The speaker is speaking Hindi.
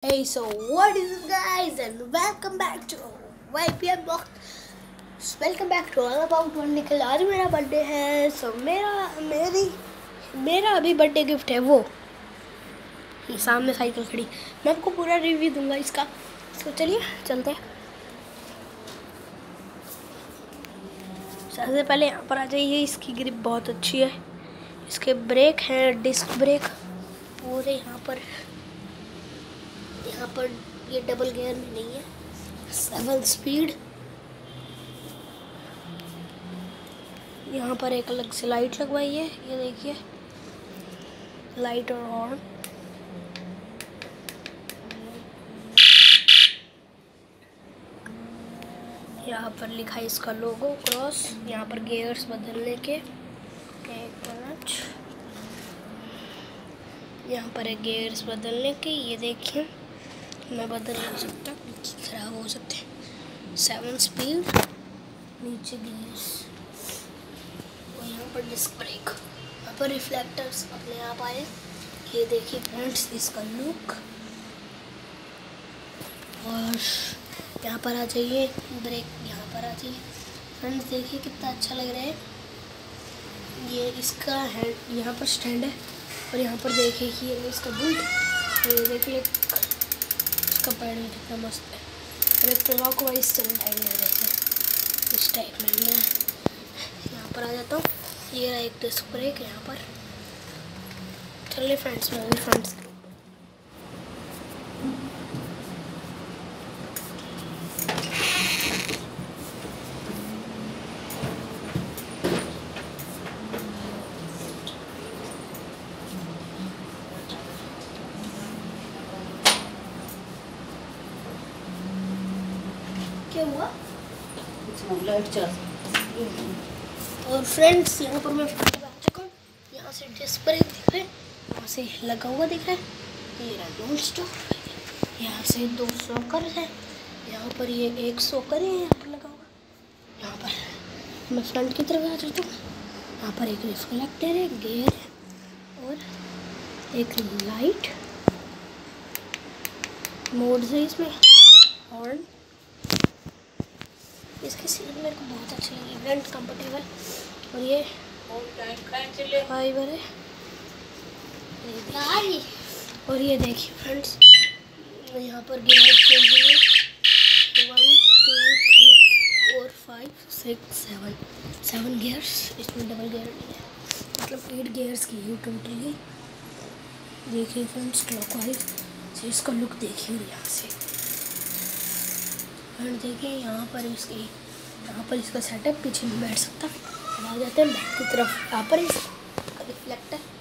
Hey, so what is it, guys, and welcome back to YPM Box. Welcome back to All About One Nickel. आज मेरा बर्थडे है, so मेरा अभी बर्थडे गिफ्ट है वो ये सामने साइकिल खड़ी। मैं आपको पूरा रिव्यू दूंगा इसका, तो चलिए चलते हैं। सबसे पहले यहाँ पर आ जाइए। इसकी ग्रिप बहुत अच्छी है, इसके ब्रेक हैं डिस्क ब्रेक पूरे। यहाँ पर ये डबल गियर में नहीं है, 7 स्पीड। यहाँ पर एक अलग से लाइट लगवाई है, ये देखिए, लाइट और हॉर्न। यहाँ पर लिखा है इसका लोगो क्रॉस। यहाँ पर गियर्स बदलने के एक मिनट, यहाँ पर है गियर्स बदलने के। ये देखिए, मैं बदल नहीं सकता, खराब हो सकते हैं। 7 स्पीड, नीचे गियर्स और यहाँ पर डिस्क ब्रेक। यहाँ पर रिफ्लेक्टर्स अपने आप आए। ये देखिए फ्रेंड्स इसका लुक। और यहाँ पर आ जाइए, ब्रेक यहाँ पर आ जाइए फ्रेंड्स। देखिए कितना अच्छा लग रहा है। ये इसका हैंड यहाँ पर स्टैंड है, और यहाँ पर देखिए कि ये इसका बुल्ट। ये देखिए इसका पैड भी कितना मस्त है, और एक क्लॉक वाइज चलता है। ये देखिए इस टाइप में। मैं यहाँ पर आ जाता हूँ, ये रहा एक डिस्क ब्रेक यहाँ पर। चलिए फ्रेंड्स, मैं भी फ्रेंड्स क्या हुआ लाइट चला। और फ्रेंड्स यहाँ पर मैं आ चुका हूँ। यहाँ से डिस्क ब्रेक दिख रहा है, यहाँ से लगा हुआ दिख रहा है। ये रहा नॉन स्टॉप। यहाँ से 2 सॉकर है, यहाँ पर ये 1 सॉकर है यहाँ पर लगा हुआ। यहाँ पर मैं फ्रंट की तरफ आ जाता हूँ। यहाँ पर एक रिफ्लेक्टर है, गियर है, और एक लाइट मोड है इसमें, हॉर्न। इसकी सीट मेरे को बहुत अच्छी लगी, फ्रंट कंफर्टेबल। और ये फाइबर है। और ये देखिए फ्रेंड्स, यहाँ पर गियर चेंज है। 1 2 3 4 5 6 7 गियर्स। इसमें डबल गियर नहीं है, मतलब 8 गियर्स की है टोटली। देखिए फ्रेंड्स क्लॉकवाइज। इसका लुक देखिए यहाँ से। और देखिए यहाँ पर इसका सेटअप। पीछे नहीं बैठ सकता। आ जाते हैं बैक की तरफ। यहाँ पर इसका रिफ्लेक्टर